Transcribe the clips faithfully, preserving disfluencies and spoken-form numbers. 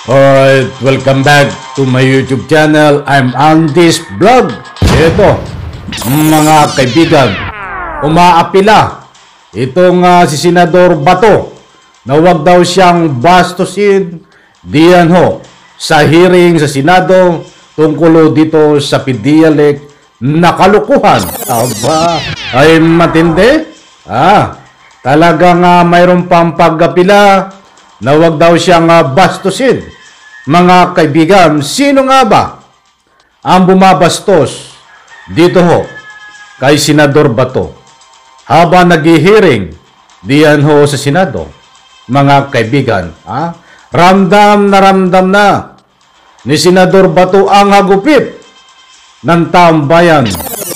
Alright, welcome back to my YouTube channel. I'm Andy's Vlog. Ito, mga kaibigan, umaapila itong uh, si Senador Bato na huwag daw siyang bastusin diyan ho sa hearing sa Senado tungkol dito sa P D L E C na kalukuhan. Aba, ay matindi. Ah, talagang uh, mayroon pang pag-apila na huwag daw siyang uh, bastusin. Mga kaibigan, sino nga ba ang bumabastos dito ho kay Senador Bato habang nag-hearing diyan ho sa Senado? Mga kaibigan, ha? Ramdam na ramdam na ni Senador Bato ang hagupit ng taong bayan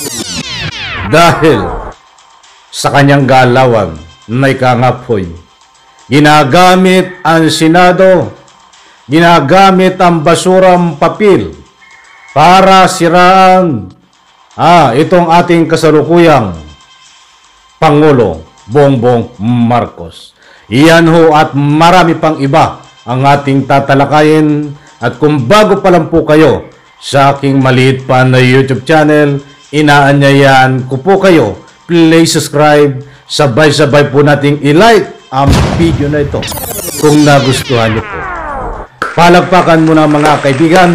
dahil sa kanyang galawan na ikangapoy. Ginagamit ang Senado, ginagamit ang basurang papel para siraan ah, itong ating kasalukuyang Pangulo Bongbong Marcos. Iyan ho at marami pang iba ang ating tatalakayin. At kung bago pa lang po kayo sa aking maliit pa na YouTube channel, inaanyayan ko po kayo, please subscribe, sabay-sabay po nating i-like ang video na ito kung nagustuhan niyo po. Palagpakan muna mga kaibigan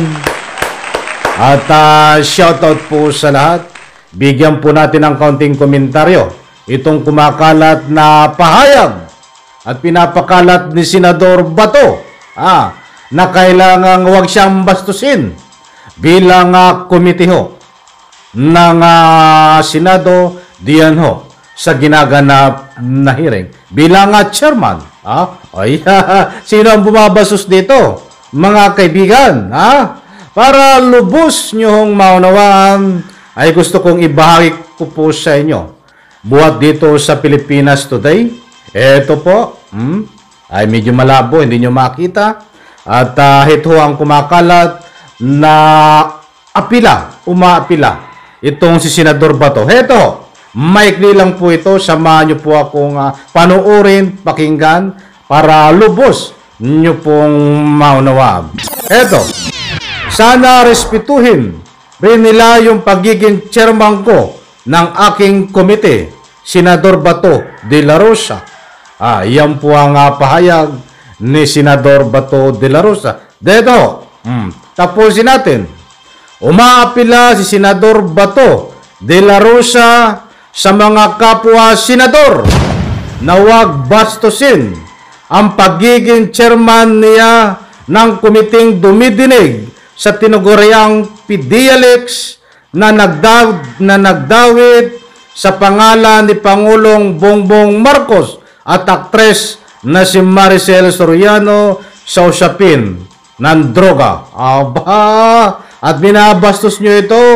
at uh, shoutout po sa lahat. Bigyan po natin ng kaunting komentaryo itong kumakalat na pahayag at pinapakalat ni Senador Bato ah, na kailangang huwag siyang bastusin bilang uh, komite ho ng uh, Senado diyan ho sa ginaganap na hearing bilang uh, chairman. Ah, ay, sino ang bumabastos dito? Mga kaibigan, ha? Para lubos niyong maunawaan, ay gusto kong ibahagi ko po sa inyo. Buhat dito sa Pilipinas Today. Ito po, hmm, ay medyo malabo, hindi nyo makita. At uh, ito ang kumakalat na apila, umaapila. Itong si Senador Bato. Ito, maikli lang po ito. Samahan nyo po akong uh, panuorin, pakinggan, para lubos nyo pong maunawaan. Eto, sana respetuhin rin nila yung pagiging chairman ko ng aking komite, Senador Bato de la Rosa. Ah, yan po ang uh, pahayag ni Senador Bato de la Rosa. Dito, hmm, tapusin natin. Umaapila si Senador Bato de la Rosa sa mga kapwa senador na huwag bastusin ang pagiging chairman niya ng komiteng dumidinig sa tinaguriang P D L E C na, nagdaw, na nagdawit sa pangalan ni Pangulong Bongbong Marcos at aktres na si Maricel Soriano sa usapin ng droga. Aba, at binabastos nyo ito.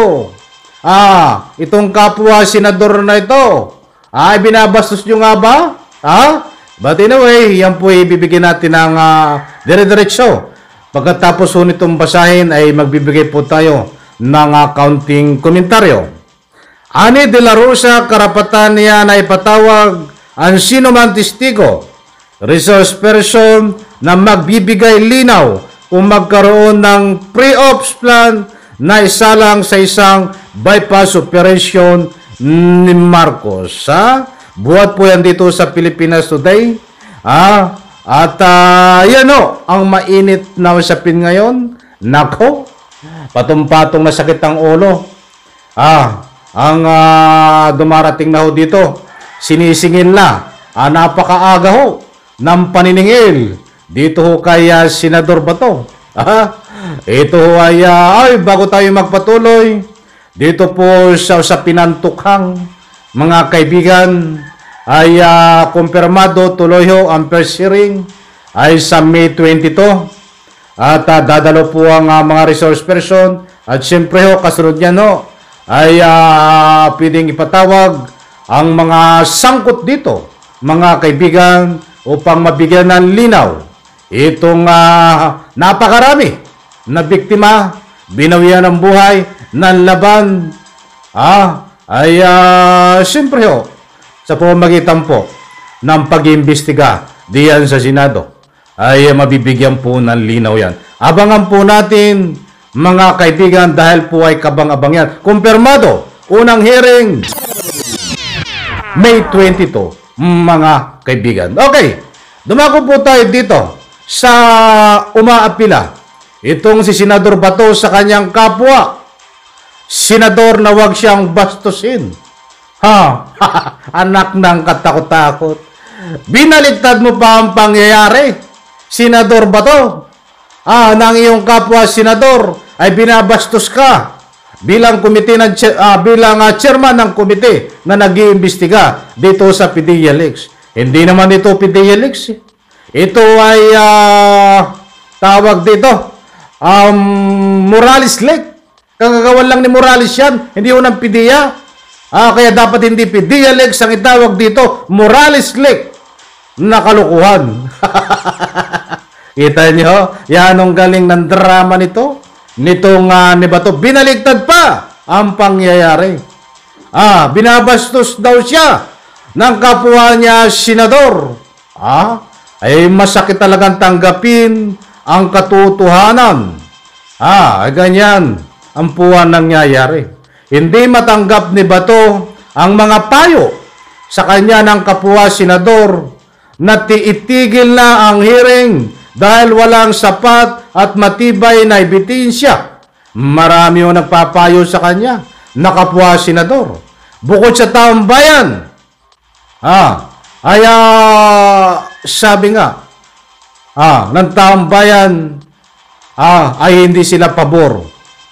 Ah, itong kapwa senador na ito. Ay, binabastos nyo nga ba? Ha? But anyway, yan po ibibigay natin ng uh, dire-diretso. Pagkatapos po nitong basahin ay magbibigay po tayo ng uh, counting komentaryo. Ani de la Rosa, karapatan niya na ipatawag ang sino man testigo, resource person na magbibigay linaw kung magkaroon ng pre-ops plan na isalang sa isang bypass operation ni Marcos. Ha? Buhat po yan dito sa Pilipinas Today. Ah, at uh, yan o, ang mainit na usapin ngayon. Nako, patong-patong na sakit ang ulo. Ah, ang uh, dumarating na ho dito, sinisingil na. Ah, napakaaga ho ng paniningil dito ho kay uh, Senador Bato. Ah, ito ho ay, uh, ay, bago tayo magpatuloy, dito po sa usapin ng tukhang, mga kaibigan, ay uh, kumpirmado tuloy ho ang first hearing ay sa May twenty-two at uh, dadalo po ang uh, mga resource person at siyempre ho kasunod niyan ho ay uh, pwedeng ipatawag ang mga sangkot dito mga kaibigan upang mabigyan ng linaw itong uh, napakarami na biktima binawian ng buhay ng laban ah, ay uh, siyempre ho sa pamamagitan po ng pag-iimbestiga diyan sa Senado ay mabibigyan po ng linaw yan. Abangan po natin, mga kaibigan, dahil po ay kabang-abang yan. Kumpirmado, unang hearing, May twenty-two, mga kaibigan. Okay, dumako po tayo dito sa umaapila. Itong si Senador Bato sa kanyang kapwa, senador na wag siyang bastusin. Ha, anak ng katakot-takot. Binaliktad mo pa ang pangyayari, Senador Bato. Ah, nang iyong kapwa senador ay binabastos ka bilang komite ng uh, bilang uh, chairman ng komite na nag-iimbestiga dito sa P D E L X. Hindi naman ito P D E L X. Ito ay uh, tawag dito um, Morales Lake. Kagagawan lang ni Morales yan, hindi yun ang P D E A. Ah, kaya dapat hindi P D E L X ang itawag dito, Morales Lake. Nakalukuhan. Kita niyo, yan ang galing ng drama nito. Nitong uh, ni Bato, binaligtad pa ang pangyayari. Ah, binabastos daw siya ng kapwa niya senador. Ah, ay masakit talagang tanggapin ang katotohanan. Ah, ay ganyan ang puwan nangyayari. Hindi matanggap ni Bato ang mga payo sa kanya ng kapwa senador na tiitigil na ang hearing dahil walang sapat at matibay na ebidensya. Marami yung nagpapayo sa kanya na kapwa senador. Bukod sa taong bayan, ah, ay uh, sabi nga, ah, ng taong bayan, ah, ay hindi sila pabor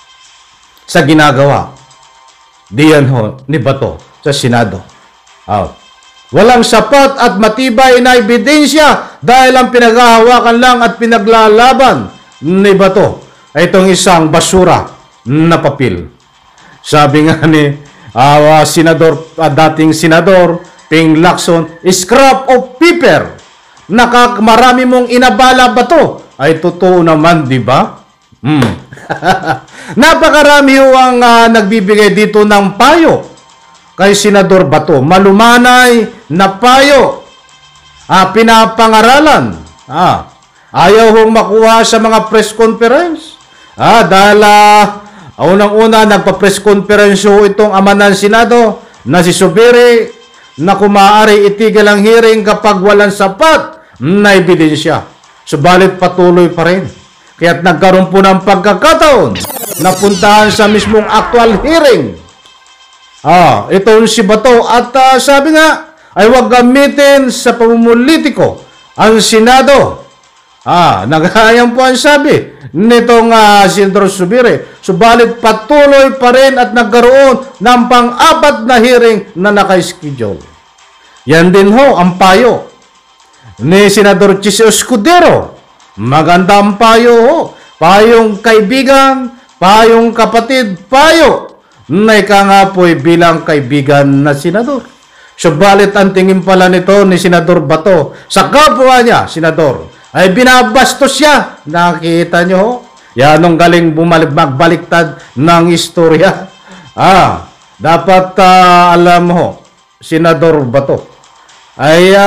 sa ginagawa diyan ho ni Bato sa Senado. Ah, walang sapat at matibay na ebidensya dahil ang pinaghahawakan lang at pinaglalaban ni Bato ay itong isang basura na papel. Sabi nga ni uh, Senador, uh, dating Senador Ping Lacson, scrap of paper. Nakamarami mong inabala Bato. Ay totoo naman, di ba? Hmm. Napakarami ho ang uh, nagbibigay dito ng payo kay Senador Bato. Malumanay na payo. Ah, pinapangaralan. Ah, ayaw hong makuha sa mga press conference. Ah, dahil uh, unang-una nagpa-press conference ho itong ama ng Senado na si Zubiri na kumaari itigil ang hearing kapag walang sapat na ebidensya. Subalit patuloy pa rin. Kaya't nagkaroon po ng pagkakataon na puntahan sa mismong actual hearing. Ah, ito si Bato at uh, sabi nga ay huwag gamitin sa pamumulitiko ang Senado. Ah, naghayang po ang sabi nitong uh, Senador Zubiri. Subalit patuloy pa rin at nagkaroon ng pang-apat na hearing na naka-schedule. Yan din ho ang payo ni Senador Chis Escudero. Maganda ang payo ho. Payong kaibigan, payong kapatid, payo na ika nga po'y bilang kaibigan na senador. Subalit ang tingin pala nito ni Senador Bato sa kapwa niya, senador, ay binabastos siya. Nakita nyo ho? Yan ang galing bumalik, magbaliktad ng istorya. Ah, dapat uh, alam ho, Senador Bato, ay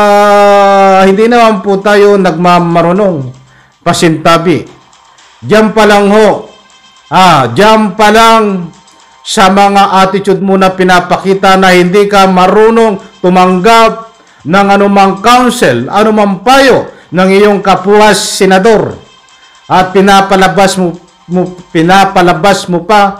uh, hindi naman po tayo nagmamarunong pasintabi. Diyan pa lang ho, ah, diyan pa lang sa mga attitude mo na pinapakita na hindi ka marunong tumanggap ng anumang counsel, anumang payo ng iyong kapwa senador. At pinapalabas mo, mo, pinapalabas mo pa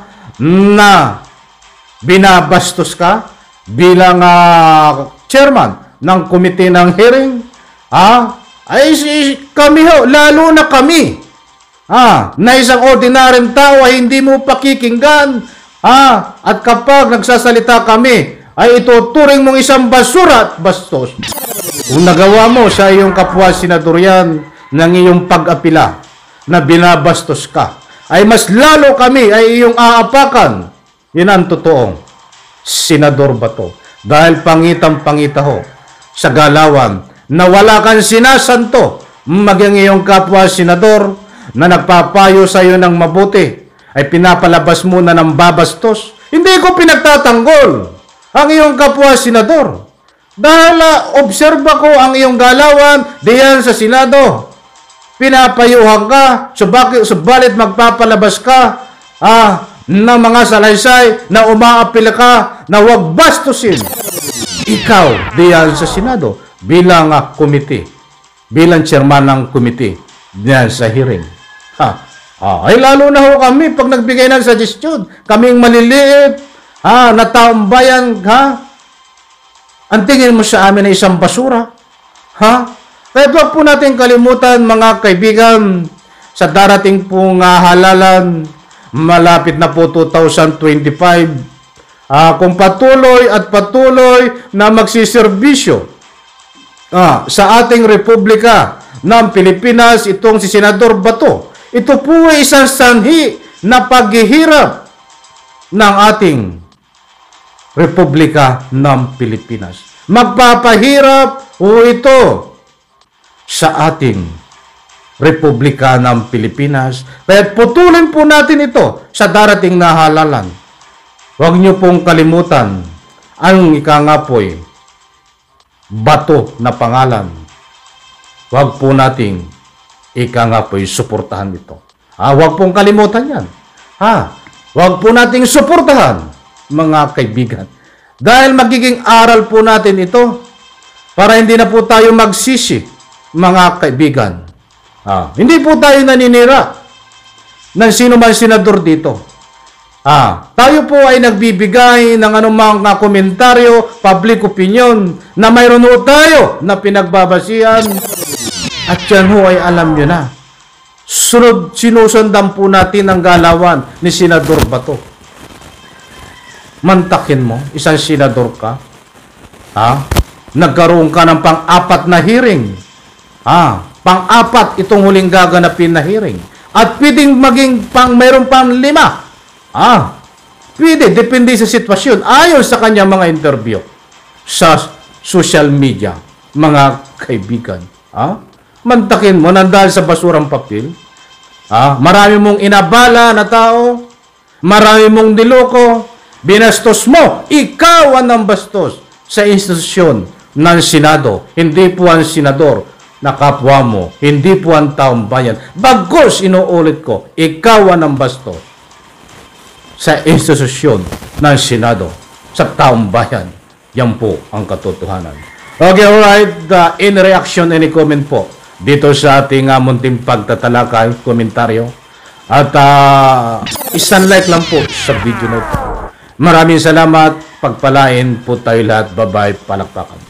na binabastos ka bilang uh, chairman ng komite ng hearing. Ah, ay si, kami ho, lalo na kami. Ah, na isang ordinaryong tao ay hindi mo pakikinggan. Ah, at kapag nagsasalita kami, ay ituturing mong isang basura at bastos. Kung nagawa mo sa iyong kapwa senador yan ng iyong pag-apila na binabastos ka, ay mas lalo kami ay iyong aapakan. Yan ang totoong Senador Bato. Dahil pangitang-pangita ho sa galawan na wala kang sinasanto maging iyong kapwa senador na nagpapayo sa iyo ng mabuti ay pinapalabas mo na ng babastos. Hindi ko pinagtatanggol ang iyong kapwa senador. Dahil uh, obserba ko ang iyong galawan diyan sa Senado. pinapayuhan ka, subalit, subalit magpapalabas ka ah, ng mga salaysay na umaapil ka na huwag bastusin. Ikaw diyan sa Senado bilang uh, committee, bilang chairman ng committee diyan sa hearing. Ha? Ah, ay lalo na ho kami pag nagbigay ng suggestion. Kaming maliliit, ha, na taong bayan, ha? Ang tingin mo sa amin ay isang basura. Ha? Kaya huwag po natin kalimutan, mga kaibigan, sa darating pong uh, halalan, malapit na po two thousand twenty-five, uh, kung patuloy at patuloy na magsiservisyo uh, sa ating Republika ng Pilipinas, itong si Senador Bato, ito po ay isang sanhi na paghihirap ng ating Republika ng Pilipinas. Magpapahirap po ito sa ating Republika ng Pilipinas. Kaya putulin po natin ito sa darating na halalan. Huwag niyo pong kalimutan ang ikangapoy bato na pangalan. Huwag po nating ikangapoy suportahan ito. Ha, huwag pong kalimutan yan. Ha, huwag po nating suportahan, mga kaibigan. Dahil magiging aral po natin ito para hindi na po tayo magsisi, mga kaibigan. Ah, hindi po tayo naninira ng sino man senador dito. Ah, tayo po ay nagbibigay ng anumang komentaryo, public opinion na mayroon ho tayo na pinagbabasihan. At yan ho ay alam nyo na. Sunod, sinusundan po natin ang galawan ni Senador Bato. Mantakin mo, isang senador ka. Ha? Nagkaroon ka ng pang-apat na hearing. Ha? Pang-apat itong huling gaganapin na hearing. At pwedeng maging pang mayroon pang lima. Ah, pwede, depende sa sitwasyon. Ayon sa kanya mga interview sa social media, mga kaibigan. Ah, mantakin mo, nandahil sa basurang papel. Ah, marami mong inabala na tao, marami mong niloko, binastos mo, ikaw ang nambastos sa institusyon ng Senado. Hindi po ang senador na kapwa mo, hindi po ang taong bayan. Bagos, inuulit ko, ikaw ang nambastos sa institusyon ng Senado, sa taong bayan. Yan po ang katotohanan. Okay, alright. Uh, in reaction, any comment po dito sa ating uh, munting pagtatalakay, komentaryo. At uh, isang like lang po sa video note. Maraming salamat. Pagpalain po tayo lahat. Bye-bye. Palakpakan.